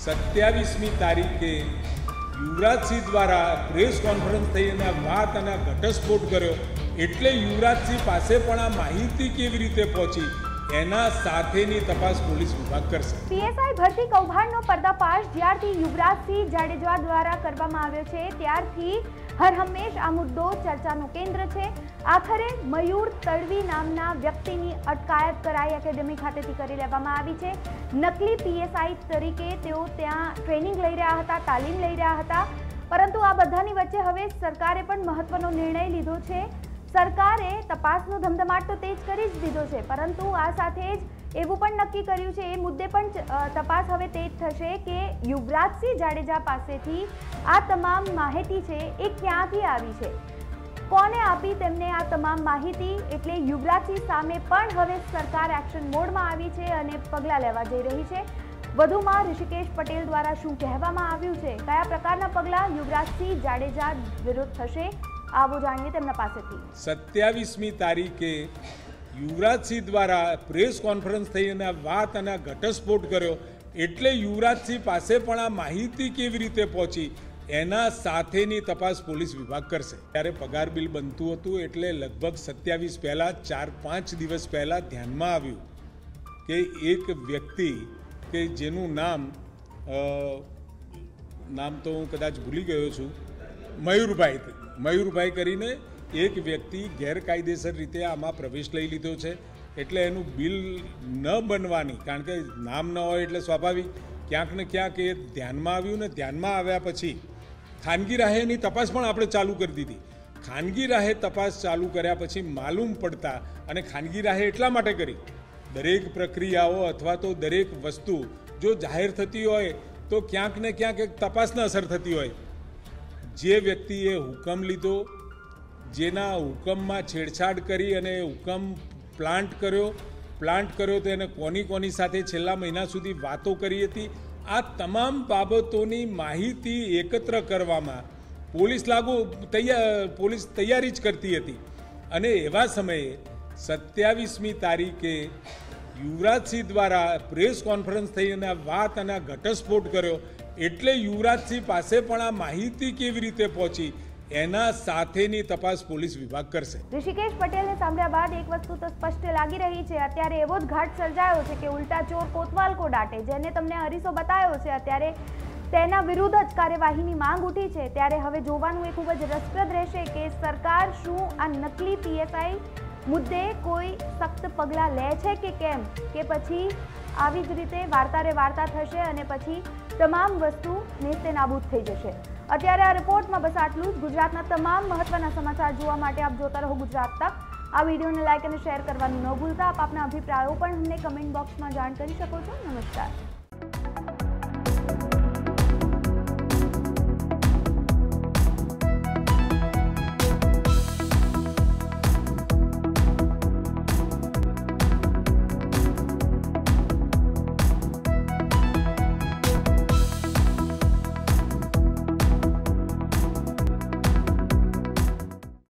27મી તારીખે યુવરાજસિંહ દ્વારા press conference થઈ અને વાત અને ઘટસ્ફોટ કર્યો, એટલે યુવરાજસિંહ પાસે પણ આ માહિતી કેવી રીતે પહોંચી એના સાથેની તપાસ પોલીસ વિભાગ કરશે। પીએસઆઈ ભરતી કૌભાંડનો પર્દાફાશ જ્યારથી યુવરાજસિંહ જાડેજા દ્વારા કરવામાં આવ્યો છે ત્યારથી હરહંમેશ આ મુદ્દો ચર્ચાનું કેન્દ્ર છે। આખરે મયુર તડવી નામના વ્યક્તિની અટકાયત કરાઈ એકેડેમી ખાતેથી કરી લેવામાં આવી છે। નકલી પીએસઆઈ તરીકે તેઓ ત્યાં ટ્રેનિંગ લઈ રહ્યા હતા, તાલીમ લઈ રહ્યા હતા, પરંતુ આ બધાની વચ્ચે હવે સરકારે પણ મહત્વનો નિર્ણય લીધો છે। સરકારે તપાસનો ધમધમાટ તો તેજ કરી જ દીધો છે, પરંતુ આ સાથે જ એવું પણ નક્કી કર્યું છે, એ મુદ્દે પણ તપાસ હવે તેજ થશે કે યુવરાજસિંહ જાડેજા પાસેથી આ તમામ માહિતી છે એ ક્યાંથી આવી છે, કોને આપી તેમને આ તમામ માહિતી। એટલે યુવરાજસિંહ સામે પણ હવે સરકાર એક્શન મોડમાં આવી છે અને પગલાં લેવા જઈ રહી છે। વધુમાં ઋષિકેશ પટેલ દ્વારા શું કહેવામાં આવ્યું છે, કયા પ્રકારના પગલાં યુવરાજસિંહ જાડેજા વિરુદ્ધ થશે, આવો જાણીએ તેમના પાસેથી। 27મી તારીખે યુવરાજસિંહ દ્વારા પ્રેસ કોન્ફરન્સ થઈ અને વાત અને ઘટસ્ફોટ કર્યો, એટલે યુવરાજસિંહ પાસે પણ આ માહિતી કેવી રીતે પહોંચી એના સાથેની તપાસ પોલીસ વિભાગ કરશે। ત્યારે પગાર બિલ બનતું હતું, એટલે લગભગ 27 પહેલાં 4-5 દિવસ પહેલાં ધ્યાનમાં આવ્યું કે એક વ્યક્તિ કે જેનું નામ તો હું કદાચ ભૂલી ગયો છું, મયુરભાઈ કરીને એક વ્યક્તિ ગેરકાયદેસર રીતે આમાં પ્રવેશ લઈ લીધો છે। એટલે એનું બિલ ન બનવાની, કારણ કે નામ ન હોય એટલે સ્વાભાવિક ક્યાંક ને ક્યાંક એ ધ્યાનમાં આવ્યું ને ધ્યાનમાં આવ્યા પછી ખાનગી રાહે એની તપાસ પણ આપણે ચાલુ કરી દીધી। ખાનગી રાહે તપાસ ચાલુ કર્યા પછી માલુમ પડતા, અને ખાનગી રાહે એટલા માટે કરી, દરેક પ્રક્રિયાઓ અથવા તો દરેક વસ્તુ જો જાહેર થતી હોય તો ક્યાંક ને ક્યાંક એક તપાસને અસર થતી હોય। જે વ્યક્તિએ હુકમ લીધો, જેના હુકમમાં છેડછાડ કરી અને હુકમ પ્લાન્ટ કર્યો તો એને કોની સાથે છેલ્લા મહિના સુધી વાતો કરી હતી, આ તમામ બાબતોની માહિતી એકત્ર કરવામાં પોલીસ તૈયારી જ કરતી હતી। અને એવા સમયે 27મી તારીખે યુવરાજસિંહ દ્વારા પ્રેસ કોન્ફરન્સ થઈ અને વાત અને ઘટસ્ફોટ કર્યો, એટલે યુવરાજસિંહ પાસે પણ આ માહિતી કેવી રીતે પહોંચી એના સાથેની તપાસ પોલીસ વિભાગ કરશે। ઋષિકેશ પટેલને સાંભળ્યા બાદ એક વસ્તુ તો સ્પષ્ટ લાગી રહી છે, અત્યારે એવો જ ઘાટ સર્જાયો છે કે ઉલ્ટા ચોર કોતવાલ કો ડાંટે, જેને તમને હરીસો બતાવ્યો છે અત્યારે તેના વિરુદ્ધ જ કાર્યવાહીની માંગ ઉઠી છે। ત્યારે હવે જોવાનું એ ખૂબ જ રસપ્રદ રહેશે કે સરકાર શું આ નકલી પીએસઆઈ મુદ્દે કોઈ સખ્ત પગલાં લે છે કે કેમ, કે પછી આવી જ રીતે વાર્તા થશે અને પછી તમામ વસ્તુ નેસ્તે નાબૂદ થઈ જશે। અત્યારે આ રિપોર્ટમાં બસ આટલું જ। ગુજરાતના તમામ મહત્વના સમાચાર જોવા માટે આપ જોતા રહો ગુજરાત તક। આ વિડીયોને લાઇક અને શેર કરવાનું ન ભૂલતા। આપ આપના અભિપ્રાયો પણ અમને કમેન્ટ બોક્સમાં જાણ કરી શકો છો। નમસ્કાર।